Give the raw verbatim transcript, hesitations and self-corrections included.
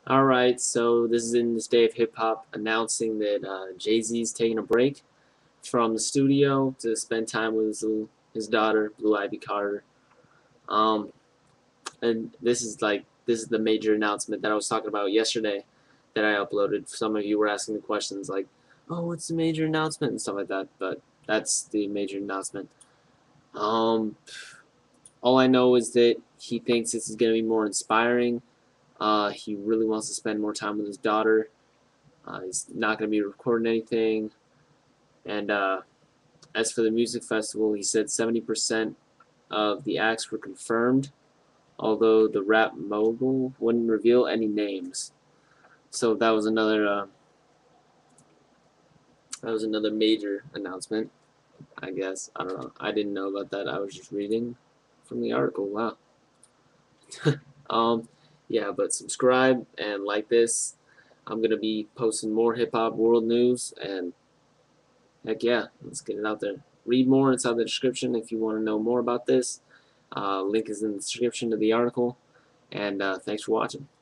Alright, so this is in this day of hip hop announcing that uh, Jay-Z's taking a break from the studio to spend time with his, little, his daughter, Blue Ivy Carter. Um, and this is like this is the major announcement that I was talking about yesterday that I uploaded. Some of you were asking the questions like, "Oh, what's the major announcement?" and stuff like that. But that's the major announcement. Um, all I know is that he thinks this is going to be more inspiring. Uh, he really wants to spend more time with his daughter. Uh, he's not going to be recording anything. And uh, as for the music festival, he said seventy percent of the acts were confirmed, although the rap mogul wouldn't reveal any names. So that was another uh, that was another major announcement, I guess. I don't know. I didn't know about that. I was just reading from the article. Wow. um, yeah, but subscribe and like this. I'm gonna be posting more hip hop world news, and heck yeah, let's get it out there. Read more inside the description if you want to know more about this. Uh, link is in the description to the article. And uh, thanks for watching.